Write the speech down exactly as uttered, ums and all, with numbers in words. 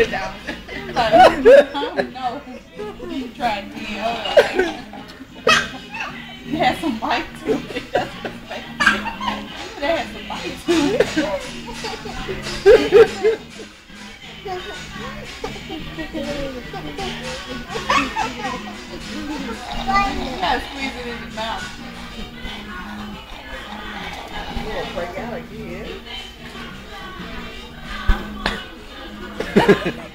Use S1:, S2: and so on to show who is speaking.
S1: it down.
S2: Like, no. You tried to be alright. You had some bite to it. That's what it's like. That had some bite to it. You gotta squeeze it in your mouth.
S1: You will break out again.